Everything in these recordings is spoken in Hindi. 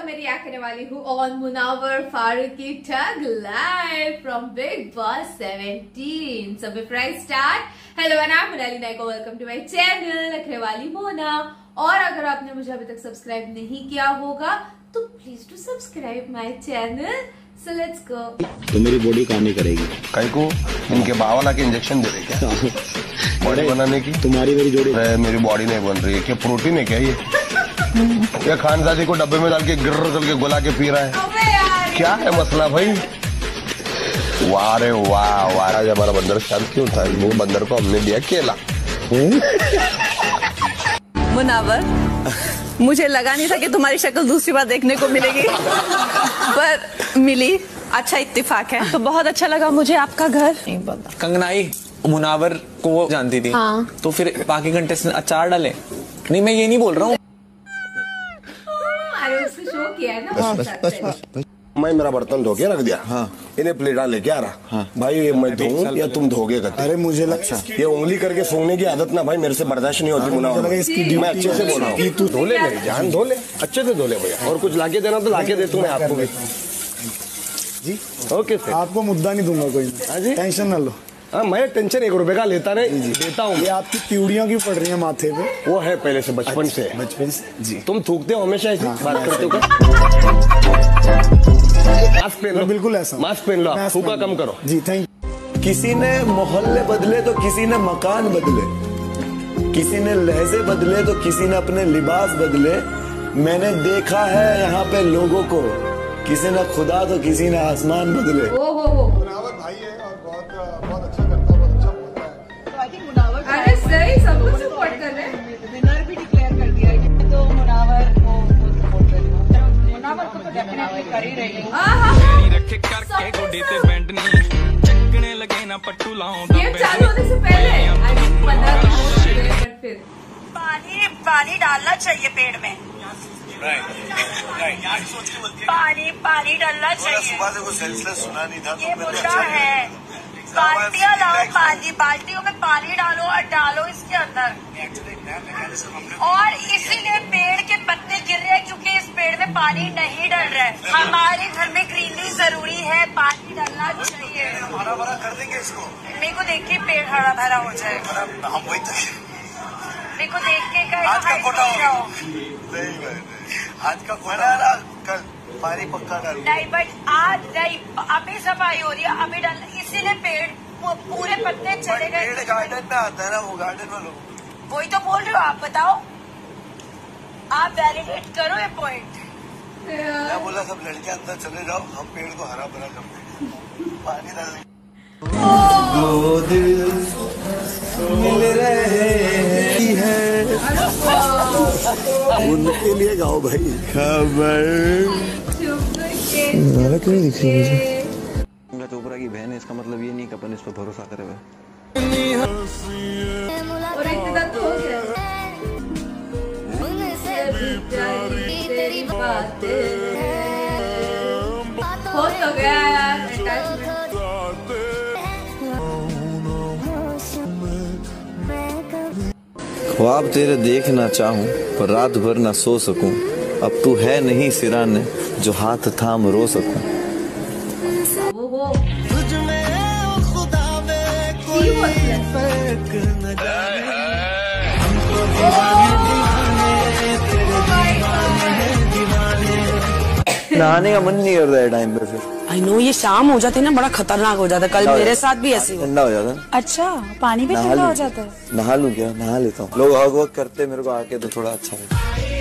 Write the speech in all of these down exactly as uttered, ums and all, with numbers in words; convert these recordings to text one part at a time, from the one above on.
अब मैं रिएक्ट करने वाली हूँ ऑन मुनावर फारूक की ठग live from Bigg Boss seventeen. So before I start, hello I am Monali नायको, वेलकम टू माय चैनल रखने वाली मोना। और अगर आपने मुझे अभी तक सब्सक्राइब नहीं किया होगा तो please to subscribe my channel. So let's go. तो मेरी बॉडी काम नहीं करेगी कहीं को इनके बावला के इंजेक्शन दे रहे क्या बॉडी बनाने की? तुम्हारी मेरी जोड़ी मेरी बॉडी नहीं बन रही है क्या? प्रोटीन है क्या ये? या खानजादी को डब्बे में डाल के गिर करके गुला के पी रहा है? क्या है मसला भाई? वाह रे वाह वाह। आज हमारा बंदर शांत क्यों था? वो बंदर को हमने दिया केला। मुनावर, मुझे लगा नहीं था कि तुम्हारी शक्ल दूसरी बार देखने को मिलेगी पर मिली। अच्छा इत्तेफाक है। तो बहुत अच्छा लगा मुझे आपका घर। कंगनाई मुनावर को वो जानती थी। हाँ। तो फिर बाकी कंटेस्टेंट अचार डाले? नहीं, मैं ये नहीं बोल रहा हूँ। मैं मेरा बर्तन धो के रख दिया। हाँ। इन्हें प्लेटा लेके आ रहा। हाँ। भाई मैं धोऊं या तुम धोगे? अरे मुझे लगा ये उंगली करके सोने की आदत ना भाई मेरे से बर्दाश्त नहीं होती। मुनावर मैं अच्छे से बोल रहा हूँ, तू धो ले मेरी जान, धो ले अच्छे से धो ले भैया। और कुछ लाके देना तो लाके दे तू, मैं आपको भी जी। ओके सर, आपको मुद्दा नहीं दूंगा कोई, टेंशन ना लो। हाँ, मैं टेंशन एक रुपए का लेता नहीं देता हूँ। ये आपकी त्यूड़ियाँ क्यों पड़ रही हैं माथे पे? वो है पहले से, बचपन से। बचपन से जी। तुम थूकते हो हमेशा ऐसी बात करते हो? मास्क पहन लो। बिल्कुल ऐसा, मास्क पहन लो, थूका कम करो जी। थैंक। किसी ने मोहल्ले बदले तो किसी ने मकान बदले, किसी ने लहजे बदले तो किसी ने अपने लिबास बदले। मैंने देखा है यहाँ पे लोगों को, किसी ने खुदा तो किसी ने आसमान बदले। ओ हो हो मुनावर भाई है और बहुत बहुत अच्छा करता है, बहुत अच्छा बोलता है। तो आई थिंक मुनावर, अरे सही, सब कुछ सपोर्ट कर रहे हैं। विनर भी डिक्लेयर कर दिया है तो मुनावर को सपोर्ट कर रही हूँ। मुनावर को तो डेफिनेटली कर ही रही हूँ। रखे करके गोडे ते बैंड नहीं चकने लगे ना पट्टू लाऊं। गेम चालू होने से पहले आई थिंक पंद्रह मिनट बट फिर पानी पानी डालना चाहिए पेड़ में। पानी पानी डालना चाहिए। सुबह से वो सेंसलेस सुना नहीं था। ये मुद्दा है। बाल्टियाँ लाओ, पानी बाल्टियों में पानी डालो और डालो इसके अंदर। और इसीलिए पेड़ के पत्ते गिर रहे हैं क्योंकि इस पेड़ में पानी नहीं डल रहा है। हमारे घर में ग्रीनरी जरूरी है, पानी डालना चाहिए। हरा भरा कर देंगे इसको। मेरे को देख के पेड़ हरा भरा हो जाएगा। हम वही तो मेरे को देख के आज का कोटा हो। नहीं भाई, आज का कोटा कल पानी पक्का डाल। नहीं बट आज नहीं, अभी सफाई हो रही है, अभी डाल। इसीलिए पेड़ पूरे पत्ते चले गए। पेड़ गार्डन में आता है ना, वो गार्डन में लोग। वही तो बोल रहे हो, आप बताओ, आप वैलिडेट करो ये पॉइंट। मैं बोला सब लड़के अंदर चले जाओ, हम पेड़ को हरा भरा कर देंगे, पानी डाल देंगे। दो दिल मिल रहे हैं, उनके लिए गाओ भाई खबर। क्यों दिख रही है मुझे? चोपड़ा की बहन है, इसका मतलब ये नहीं कि अपन इस पर भरोसा करे हुए। और इतना तो हो गया। हो तो गया यार अटैचमेंट। ख्वाब तेरे देखना चाहूं पर रात भर ना सो सकूं। अब तू है नहीं सिराने जो हाथ थाम रो सकूं। वो हो नहाने का मन नहीं कर रहा है टाइम पे। फिर आई नो ये शाम हो जाती है ना, बड़ा खतरनाक हो जाता है। कल मेरे साथ भी ऐसी हुआ। ठंडा हो जाता है। अच्छा, पानी भी ठंडा हो जाता है? नहा लूं क्या? नहा लेता हूँ। लोग हग वग करते मेरे को आके तो थोड़ा अच्छा लगता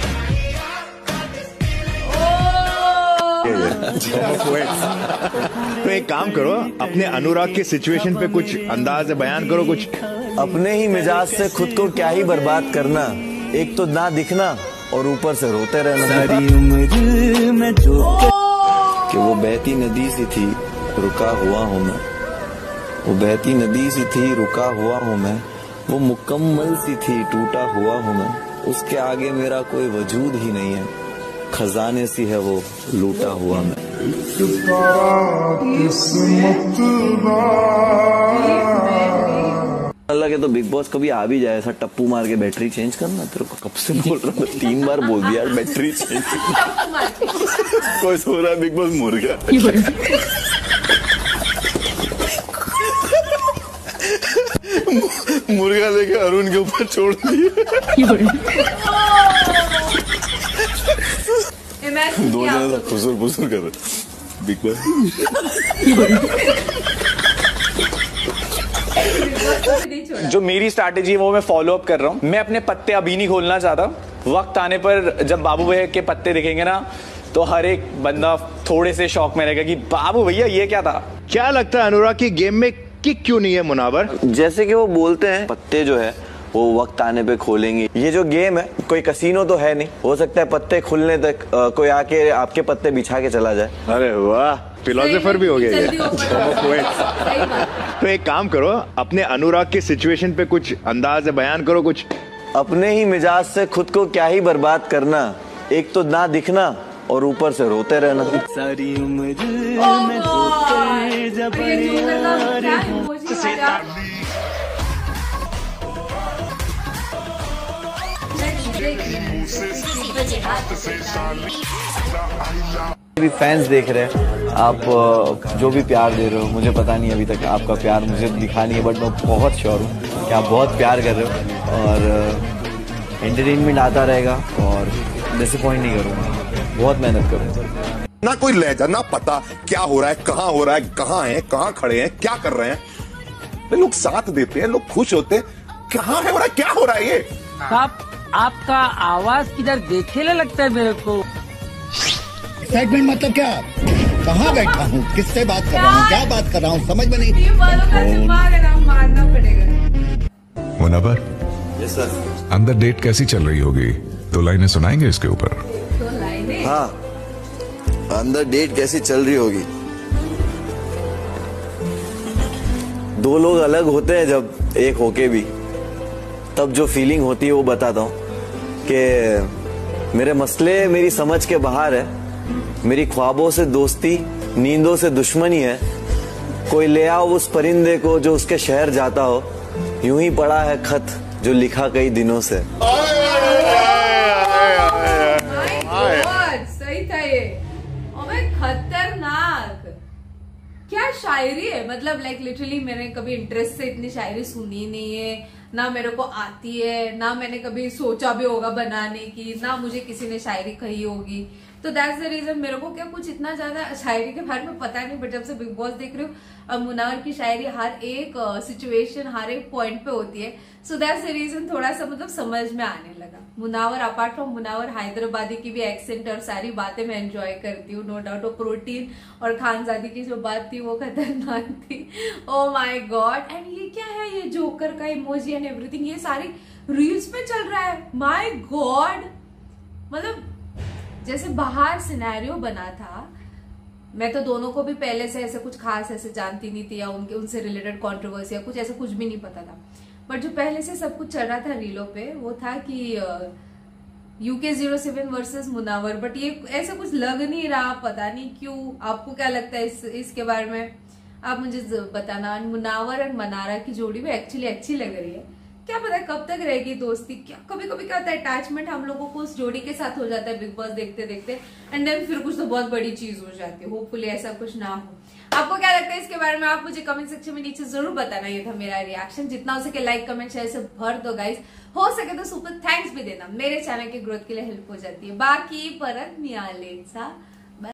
तो एक काम करो, अपने अनुराग के सिचुएशन पे कुछ अंदाज बयान करो कुछ। अपने ही मिजाज से खुद को क्या ही बर्बाद करना। एक तो ना दिखना और ऊपर से रोते रहना। सारी उम्र में जो कि वो बहती नदी सी थी रुका हुआ हूँ मैं। वो बहती नदी सी थी रुका हुआ हूँ मैं। वो मुकम्मल सी थी टूटा हुआ हूँ मैं। उसके आगे मेरा कोई वजूद ही नहीं है। खजाने सी है वो लूटा हुआ मैं। लगे तो बिग बॉस कभी आ भी जाए, ऐसा टप्पू मार के बैटरी चेंज करना। तेरे को कब से बोल रहा हूँ, तीन बार बोल दिया बैटरी चेंज। कोई सो रहा है, बिग बॉस मुर्गा। मुर्गा लेके अरुण के ऊपर छोड़ दिया। दो जने फुसुर फुसुर कर रहे बिग बॉस। जो मेरी स्ट्रैटेजी है वो मैं फॉलो अप कर रहा हूँ। मैं अपने पत्ते अभी नहीं खोलना चाहता। वक्त आने पर जब बाबू भैया के पत्ते दिखेंगे ना, तो हर एक बंदा थोड़े से शौक में रहेगा कि बाबू भैया ये क्या था। क्या लगता है अनुराग की गेम में किक क्यों नहीं है मुनावर? जैसे कि वो बोलते हैं पत्ते जो है वो वक्त आने पे खोलेंगे। ये जो गेम है कोई कसीनो तो है नहीं, हो सकता है पत्ते खुलने तक आ, कोई आके आपके पत्ते बिछा के चला जाए। अरे वाह, फिलोसोफर भी हो गया ये। तो एक काम करो, अपने अनुराग की सिचुएशन पे कुछ अंदाज बयान करो कुछ। अपने ही मिजाज से खुद को क्या ही बर्बाद करना, एक तो ना दिखना और ऊपर से रोते रहना। सारी उम्र में सोते जब भी फैंस देख रहे हैं, आप जो भी प्यार दे रहे हो, मुझे पता नहीं अभी तक आपका प्यार मुझे दिखा नहीं है, बट मैं बहुत श्योर हूँ कि आप बहुत प्यार कर रहे हो और एंटरटेनमेंट आता रहेगा और डिसअपॉइंट नहीं करूँगा, बहुत मेहनत करूँगा। ना कोई लहजा, ना पता क्या हो रहा है, कहाँ हो रहा है, कहाँ है, कहाँ खड़े हैं, क्या कर रहे हैं। लोग साथ देते हैं, लोग खुश होते हैं, कहाँ है हो रहा है, क्या हो रहा है ये। आप आपका आवाज किधर देखेले लगता है मेरे को। एक्साइटमेंट मतलब क्या? कहाँ बैठा हूँ, किससे बात कर रहा हूँ, क्या बात कर रहा हूँ, समझ में नहीं। Munawar, yes sir. अंदर डेट कैसी चल रही होगी, दो लाइनें सुनाएंगे इसके ऊपर? हाँ, अंदर डेट कैसी चल रही होगी। दो लोग अलग होते हैं जब एक होके भी, तब जो फीलिंग होती है वो बताता हूँ कि मेरे मसले मेरी समझ के बाहर है, मेरी ख्वाबों से दोस्ती, नींदों से दुश्मनी है। कोई ले आओ उस परिंदे को जो उसके शहर जाता हो, यूं ही पड़ा है खत जो लिखा कई दिनों से। सही था ये, खतरनाक। क्या शायरी है, मतलब लाइक लिटरली मैंने कभी इंटरेस्ट से इतनी शायरी सुनी नहीं है, ना मेरे को आती है, ना मैंने कभी सोचा भी होगा बनाने की, ना मुझे किसी ने शायरी कही होगी। तो दैट्स द रीजन मेरे को क्या कुछ इतना ज्यादा शायरी के बारे में पता नहीं, बट जब से बिग बॉस देख रही हूँ मुनावर की शायरी हर एक सिचुएशन uh, हर एक पॉइंट पे होती है। सो दैट्स द रीजन थोड़ा सा मतलब समझ में आने लगा। मुनावर अपार्ट फ्रॉम मुनावर हैदराबादी की भी एक्सेंट और सारी बातें मैं एंजॉय करती हूँ, नो डाउट। वो प्रोटीन और खानजादी की जो बात थी वो खतरनाक थी। Oh my God. एंड ये क्या है, ये जोकर का इमोजी एंड एवरीथिंग, ये सारी रील्स पे चल रहा है। माय गॉड, मतलब जैसे बाहर सिनेरियो बना था। मैं तो दोनों को भी पहले से ऐसे कुछ खास ऐसे जानती नहीं थी, या उनके उनसे रिलेटेड कंट्रोवर्सी या कुछ ऐसा कुछ भी नहीं पता था। बट जो पहले से सब कुछ चल रहा था रीलों पे, वो था कि UK zero seven versus Munawar. But ये ऐसा कुछ लग नहीं रहा, पता नहीं क्यों। आपको क्या लगता है इस, इसके बारे में, आप मुझे बताना। मुनावर और मनारा की जोड़ी भी एक्चुअली अच्छी लग रही है। क्या पता कब तक रहेगी दोस्ती। क्या कभी कभी क्या होता है, अटैचमेंट हम लोगों को उस जोड़ी के साथ हो जाता है बिग बॉस देखते देखते, एंड देन फिर कुछ तो बहुत बड़ी चीज हो जाती है। होपफुली ऐसा कुछ ना हो। आपको क्या लगता है इसके बारे में, आप मुझे कमेंट सेक्शन में नीचे जरूर बताना। ये था मेरा रिएक्शन। जितना हो सके लाइक कमेंट शेयर से भर दो गाइस। हो सके तो सुपर थैंक्स भी देना, मेरे चैनल के ग्रोथ के लिए हेल्प हो जाती है। बाकी परत मिळालेचा